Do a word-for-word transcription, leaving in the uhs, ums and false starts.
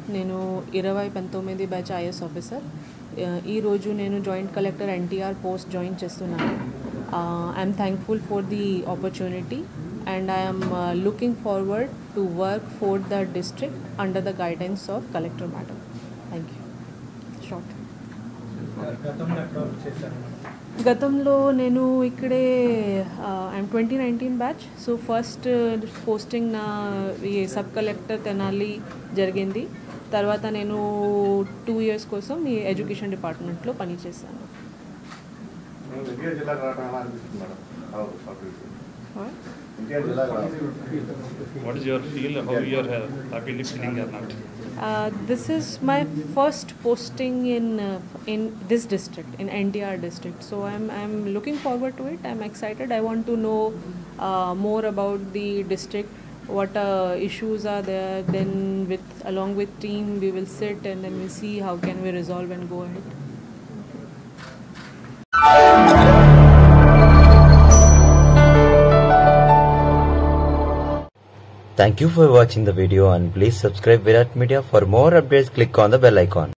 నేను ఇరవై పంతొమ్మిది బ్యాచ్ ఐఎస్ ఆఫీసర్. ఈరోజు నేను joint collector NTR post join చేస్తున్నాను. I'm thankful for the opportunity and I am uh, looking forward to work for the district under the guidance of Collector Madam. Thank you. Short. గతంలో నేను ఇక్కడే I'm twenty nineteen batch. So first posting నా ఈ sub collector Tenali జరిగింది. తర్వాత నేను two years కోసం ఈ ఎడ్యుకేషన్ డిపార్ట్మెంట్లో పనిచేశాను. What is your feel? How you are happy listening or not? Uh, this is my first posting in uh, in this district, in N T R district. So I'm I'm looking forward to it. I'm excited. I want to know uh, more about the district. What uh, issues are there? Then with along with team we will sit and then we see how can we resolve and go ahead. Thank you for watching the video and please subscribe Virat Media. For more updates, click on the bell icon.